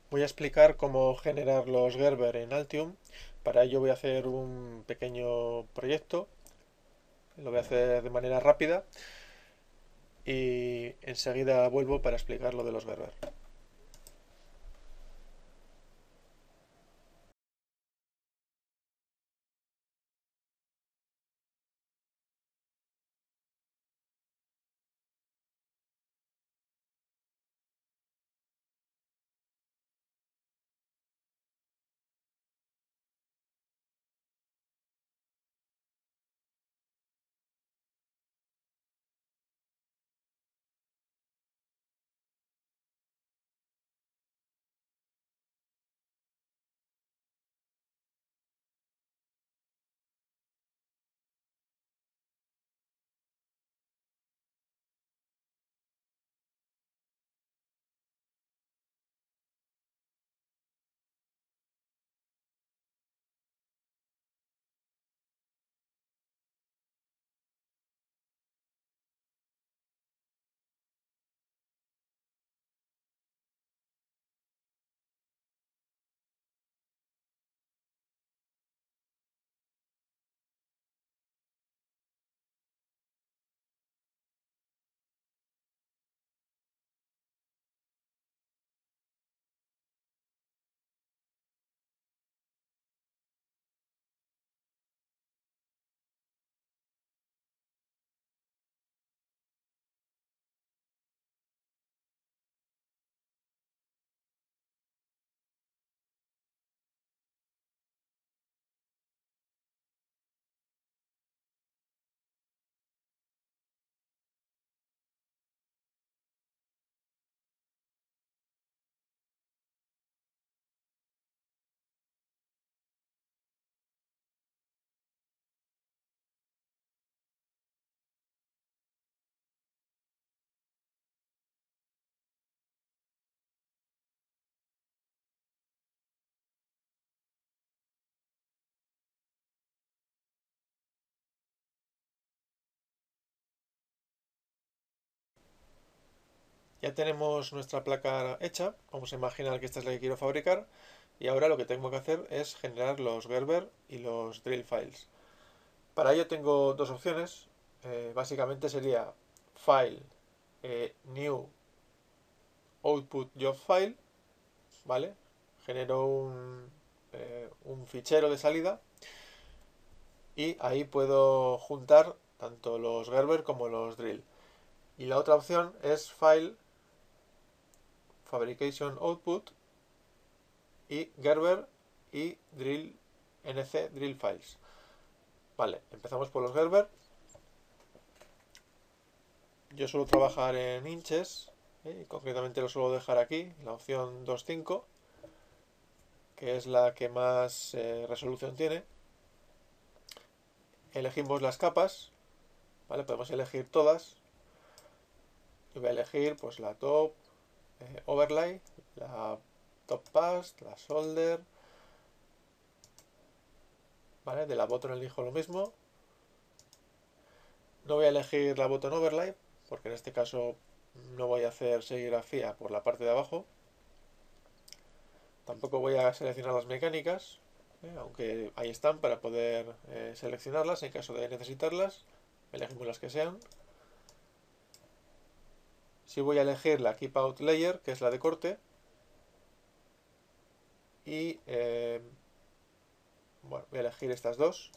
Voy a explicar cómo generar los Gerber en Altium. Para ello voy a hacer un pequeño proyecto. Lo voy a hacer de manera rápida y enseguida vuelvo para explicar lo de los Gerber. Ya tenemos nuestra placa hecha. Vamos a imaginar que esta es la que quiero fabricar. Y ahora lo que tengo que hacer es generar los Gerber y los drill files. Para ello tengo dos opciones. Básicamente sería File, New, Output Job File, ¿vale? Genero un fichero de salida y ahí puedo juntar tanto los Gerber como los drill. Y la otra opción es File, Fabrication Output y Gerber y Drill NC Drill Files. Vale, empezamos por los Gerber. Yo suelo trabajar en inches, y concretamente lo suelo dejar aquí, la opción 2.5, que es la que más resolución tiene. Elegimos las capas, ¿vale? Podemos elegir todas. Yo voy a elegir pues la top, overlay, la top pass, la solder, ¿vale? De la bottom elijo lo mismo. No voy a elegir la bottom overlay, porque en este caso no voy a hacer serigrafía por la parte de abajo. Tampoco voy a seleccionar las mecánicas, aunque ahí están para poder seleccionarlas en caso de necesitarlas. Elegimos las que sean. Si voy a elegir la Keep Out Layer, que es la de corte. Y bueno, voy a elegir estas dos.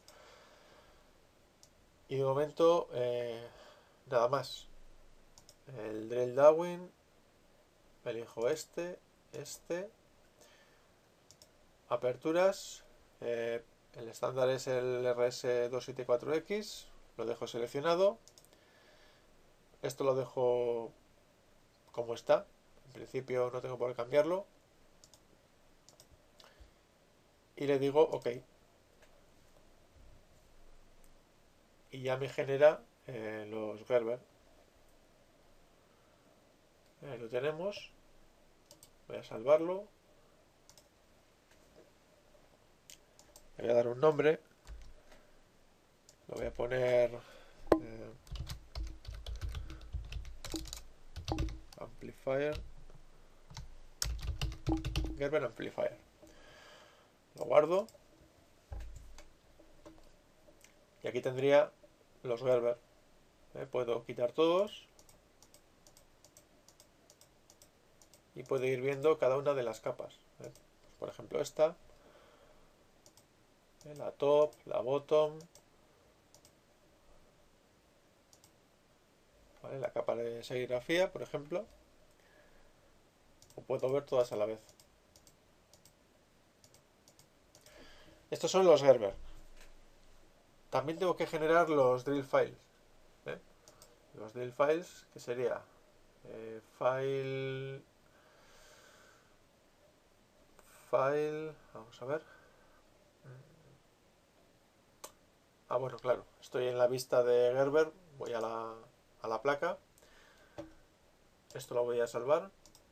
Y de momento nada más. El Drill Dawin, elijo este. Aperturas. El estándar es el RS274X. Lo dejo seleccionado. Esto lo dejo como está. En principio no tengo por qué cambiarlo. Y le digo OK. Y ya me genera los Gerber. Ahí lo tenemos. Voy a salvarlo. Le voy a dar un nombre. Lo voy a poner Amplifier Gerber Amplifier. Lo guardo. Y aquí tendría los Gerber. Puedo quitar todos. Y puedo ir viendo cada una de las capas. Por ejemplo esta. La top, la bottom. ¿Vale? La capa de serigrafía, por ejemplo. O puedo ver todas a la vez. Estos son los Gerber. También tengo que generar los drill files. Los drill files, que sería file, vamos a ver. Bueno, claro, estoy en la vista de Gerber, voy a la placa. Esto lo voy a salvar.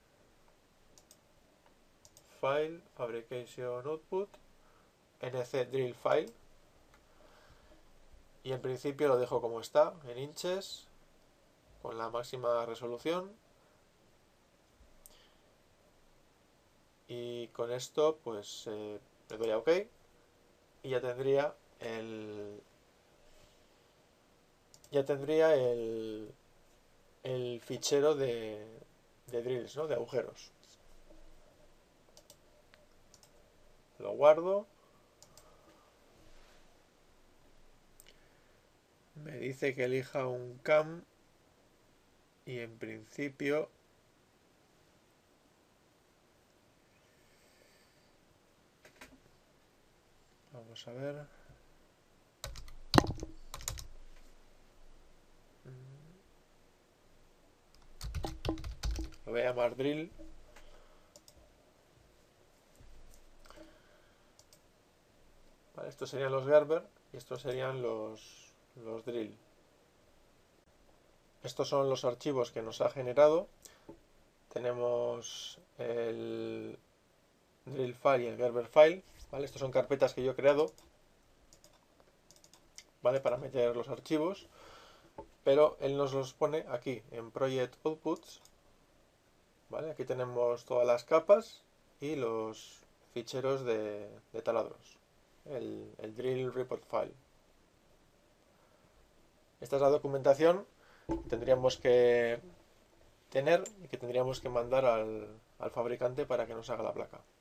File, Fabrication Output, NC Drill File. Y en principio lo dejo como está, en inches, con la máxima resolución. Y con esto pues le doy a OK. Y ya tendría el fichero de drills, ¿no? De agujeros. Lo guardo. Me dice que elija un cam y en principio vamos a ver. Lo voy a llamar drill. Vale, estos serían los Gerber y estos serían los drill. Estos son los archivos que nos ha generado. Tenemos el drill file y el Gerber file. ¿Vale? Estos son carpetas que yo he creado, ¿vale? Para meter los archivos. Pero él nos los pone aquí en Project Outputs. ¿Vale? Aquí tenemos todas las capas y los ficheros de taladros. El drill report file. Esta es la documentación que tendríamos que tener y que tendríamos que mandar al fabricante para que nos haga la placa.